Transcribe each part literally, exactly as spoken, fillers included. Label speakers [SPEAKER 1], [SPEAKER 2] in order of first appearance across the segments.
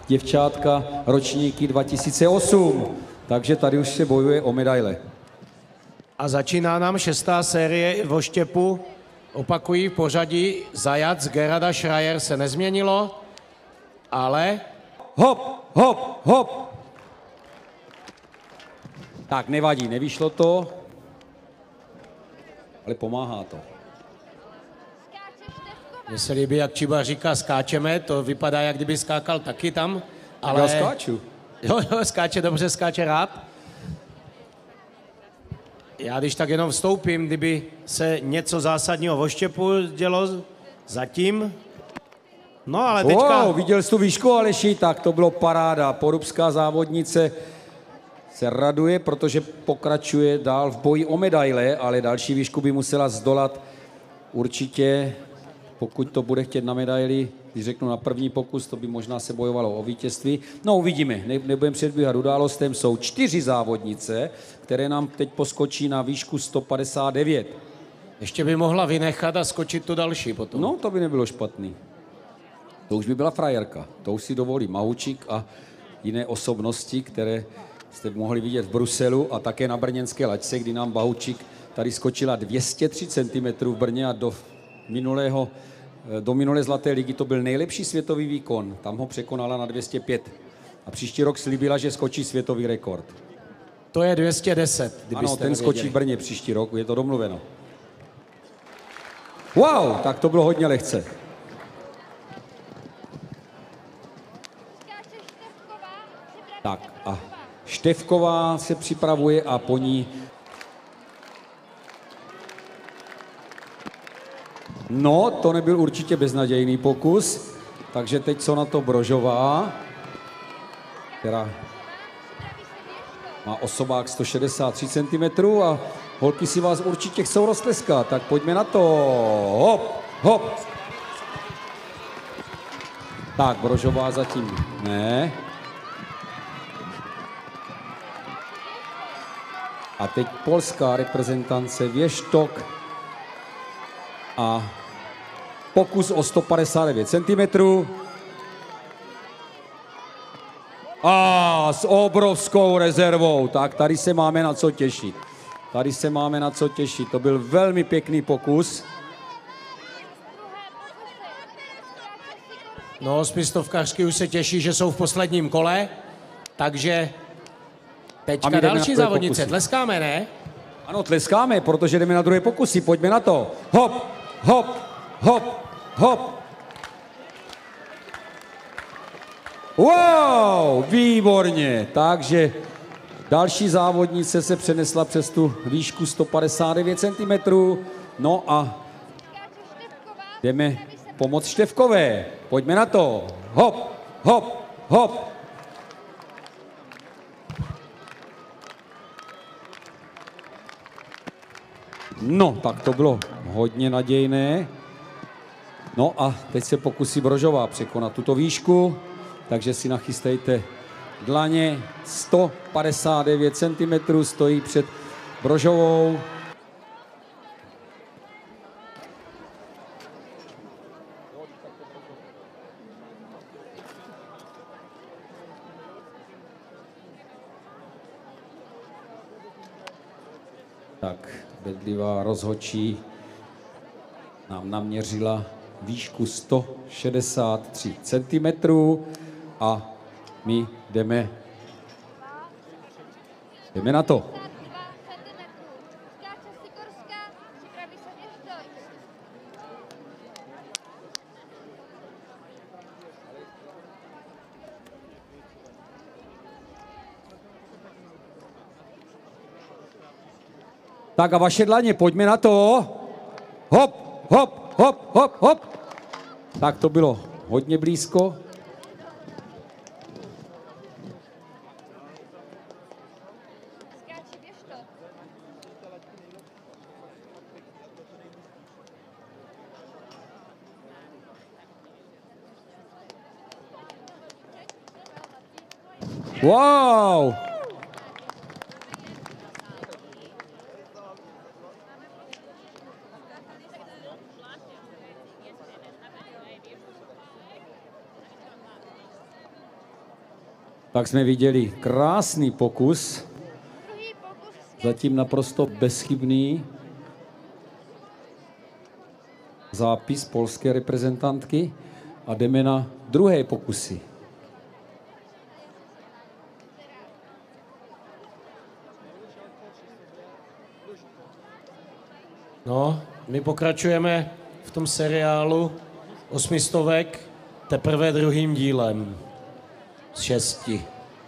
[SPEAKER 1] děvčátka ročníky dva tisíce osm. Takže tady už se bojuje o medaile.
[SPEAKER 2] A začíná nám šestá série v oštěpu. Opakují v pořadí Zajac, Gerada, Schreier se nezměnilo, ale...
[SPEAKER 1] Hop, hop, hop. Tak nevadí, nevyšlo to, ale pomáhá to.
[SPEAKER 2] Mně se líbí, jak Čiba říká, skáčeme, to vypadá, jak kdyby skákal taky tam, ale...
[SPEAKER 1] Já skáču.
[SPEAKER 2] Jo, jo, skáče, dobře skáče rád. Já když tak jenom vstoupím, kdyby se něco zásadního v oštěpu dělo zatím. No ale teďka...
[SPEAKER 1] Wow, viděl jsi tu výšku, Aleši, tak to bylo paráda. Porubská závodnice se raduje, protože pokračuje dál v boji o medaile, ale další výšku by musela zdolat určitě, pokud to bude chtět na medaili, když řeknu na první pokus, to by možná se bojovalo o vítězství. No uvidíme, ne, nebudeme předbíhat událostem, jsou čtyři závodnice, které nám teď poskočí na výšku sto padesát devět.
[SPEAKER 2] Ještě by mohla vynechat a skočit tu další potom.
[SPEAKER 1] No, to by nebylo špatný. To už by byla frajerka, to už si dovolí Mahučík a jiné osobnosti, které jste mohli vidět v Bruselu a také na brněnské laťce, kdy nám Mahučík tady skočila dvě stě tři centimetrů v Brně a do minulého, do minulé zlaté ligy to byl nejlepší světový výkon. Tam ho překonala na dvě stě pět. A příští rok slíbila, že skočí světový rekord.
[SPEAKER 2] To je dvě stě deset,
[SPEAKER 1] ano, ten skočí v Brně příští rok, je to domluveno. Wow, tak to bylo hodně lehce. Tak a Števková se připravuje a po ní... No, to nebyl určitě beznadějný pokus, takže teď co na to Brožová, která má osobák sto šedesát tři centimetrů a holky si vás určitě chcou roztleskat, tak pojďme na to. Hop, hop. Tak, Brožová zatím ne. A teď polská reprezentance Věštok a pokus o sto padesát devět centimetrů. A s obrovskou rezervou. Tak tady se máme na co těšit. Tady se máme na co těšit. To byl velmi pěkný pokus.
[SPEAKER 2] No, spistovkařky už se těší, že jsou v posledním kole, takže teďka další závodnice. Pokusy. Tleskáme, ne?
[SPEAKER 1] Ano, tleskáme, protože jdeme na druhé pokusy. Pojďme na to. Hop, hop, hop, hop. Wow, výborně. Takže další závodnice se přenesla přes tu výšku sto padesát devět centimetrů. No a jdeme pomoct Števkové. Pojďme na to. Hop, hop, hop. No, tak to bylo hodně nadějné. No a teď se pokusí Brožová překonat tuto výšku, takže si nachystejte dlaně. sto padesát devět centimetrů stojí před Brožovou. Tak, bedlivá rozhodčí nám naměřila výšku sto šedesát tři centimetrů a my jdeme, jdeme na to. Tak a vaše dlaně, pojďme na to. Hop, hop, hop, hop, hop. Tak to bylo hodně blízko. Wow! Tak jsme viděli krásný pokus, zatím naprosto bezchybný zápis polské reprezentantky a jdeme na druhé pokusy.
[SPEAKER 2] No, my pokračujeme v tom seriálu osmistovek teprve druhým dílem z šesti.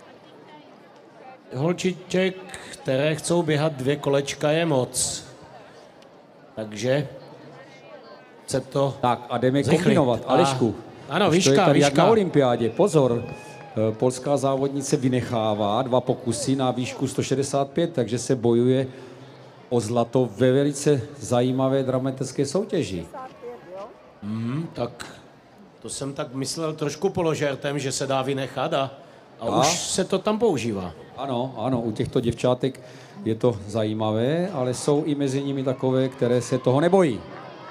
[SPEAKER 2] Holčiček, které chcou běhat dvě kolečka, je moc. Takže se to
[SPEAKER 1] Tak a jdeme
[SPEAKER 2] zrychlit.
[SPEAKER 1] kombinovat.
[SPEAKER 2] A-
[SPEAKER 1] Alešku,
[SPEAKER 2] ano,
[SPEAKER 1] už to je
[SPEAKER 2] výška,
[SPEAKER 1] tady jak
[SPEAKER 2] výška.
[SPEAKER 1] na olympiádě. Pozor, eh, polská závodnice vynechává dva pokusy na výšku sto šedesát pět, takže se bojuje o zlato ve velice zajímavé dramatické soutěži.
[SPEAKER 2] Hmm, tak to jsem tak myslel trošku položertem, že se dá vynechat a, a
[SPEAKER 1] A?
[SPEAKER 2] už se to tam používá.
[SPEAKER 1] Ano, ano, u těchto děvčátek je to zajímavé, ale jsou i mezi nimi takové, které se toho nebojí.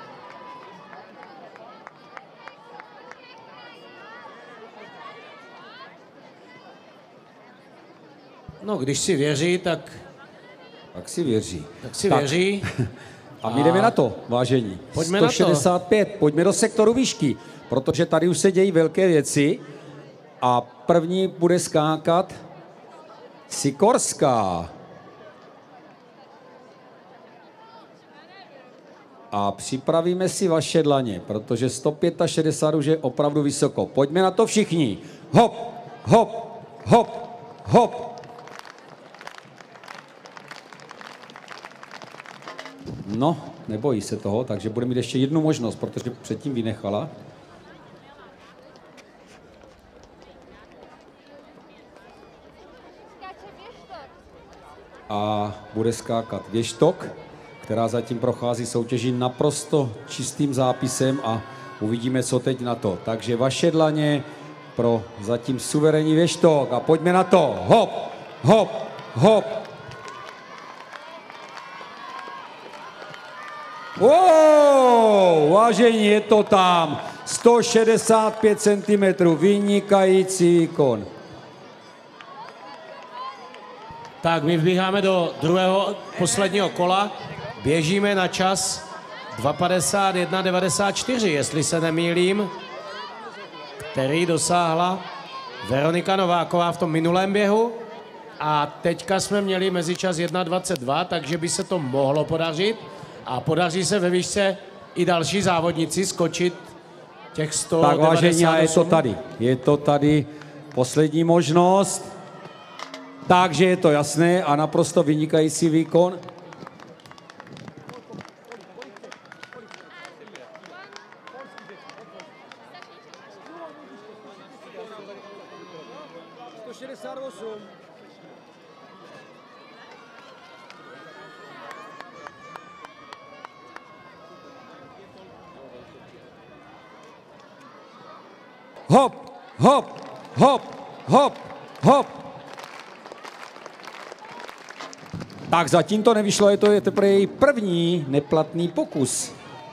[SPEAKER 2] No, když si věří, tak,
[SPEAKER 1] Tak si věří.
[SPEAKER 2] tak si
[SPEAKER 1] Tak.
[SPEAKER 2] věří.
[SPEAKER 1] A my jdeme na to, vážení.
[SPEAKER 2] Pojďme na to.
[SPEAKER 1] sto šedesát pět, pojďme do sektoru výšky, protože tady už se dějí velké věci a první bude skákat Sikorská. A připravíme si vaše dlaně, protože sto šedesát pět už je opravdu vysoko. Pojďme na to všichni. Hop, hop, hop, hop. No, nebojí se toho, takže bude mít ještě jednu možnost, protože předtím vynechala. A bude skákat věštok, která zatím prochází soutěží naprosto čistým zápisem a uvidíme, co teď na to. Takže vaše dlaně pro zatím suverénní věštok a pojďme na to. Hop, hop, hop. Wow, vážení, je to tam. sto šedesát pět centimetrů, vynikající výkon.
[SPEAKER 2] Tak, my vbíháme do druhého posledního kola. Běžíme na čas dva padesát jedna devadesát čtyři, jestli se nemýlím, který dosáhla Veronika Nováková v tom minulém běhu. A teďka jsme měli mezičas jedna dvacet dva, takže by se to mohlo podařit. A podaří se ve výšce i další závodnici skočit těch sto devadesát osm.
[SPEAKER 1] Tak vážení, a je to tady. Je to tady poslední možnost. Takže je to jasné a naprosto vynikající výkon. sto šedesát osm. Hop, hop, hop, hop, hop. Tak zatím to nevyšlo, je to je teprve její první neplatný pokus.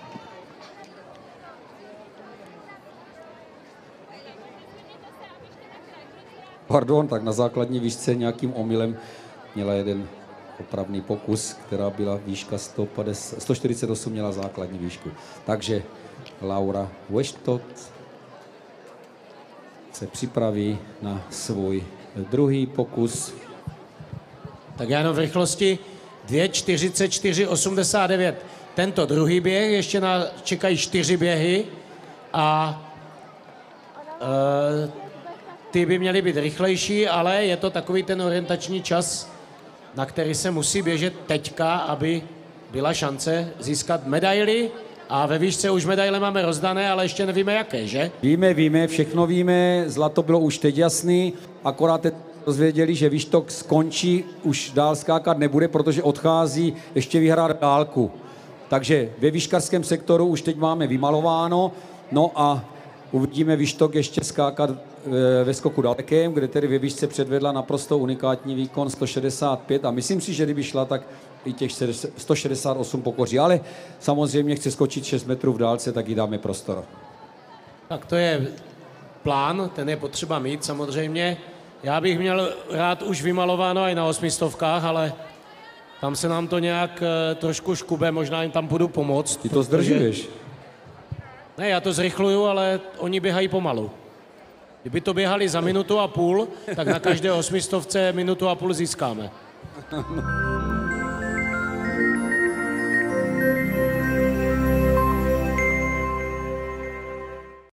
[SPEAKER 1] Pardon, tak na základní výšce nějakým omylem měla jeden opravný pokus, která byla výška sto padesát, sto čtyřicet osm měla základní výšku. Takže Laura Weštot se připraví na svůj druhý pokus.
[SPEAKER 2] Tak já jenom v rychlosti dva čtyřicet čtyři osmdesát devět. Tento druhý běh, ještě na, čekají čtyři běhy a e, ty by měly být rychlejší, ale je to takový ten orientační čas, na který se musí běžet teďka, aby byla šance získat medaily. A ve výšce už medaile máme rozdané, ale ještě nevíme jaké, že?
[SPEAKER 1] Víme, víme, všechno víme, zlato bylo už teď jasný, akorát teď dozvěděli, že výštok skončí, už dál skákat nebude, protože odchází ještě vyhrát dálku. Takže ve výškarském sektoru už teď máme vymalováno, no a uvidíme výštok ještě skákat ve skoku dalekém, kde tedy ve výšce předvedla naprosto unikátní výkon sto šedesát pět a myslím si, že kdyby šla, tak i těch sto šedesát osm pokoří, ale samozřejmě chce skočit šest metrů v dálce, tak jí dáme prostor.
[SPEAKER 2] Tak to je plán, ten je potřeba mít samozřejmě. Já bych měl rád už vymalováno i na osmistovkách, ale tam se nám to nějak e, trošku škube, možná jim tam budu pomoct.
[SPEAKER 1] Ty to zdržuješ.
[SPEAKER 2] Ne, já to zrychluju, ale oni běhají pomalu. Kdyby to běhali za minutu a půl, tak na každé osmistovce minutu a půl získáme.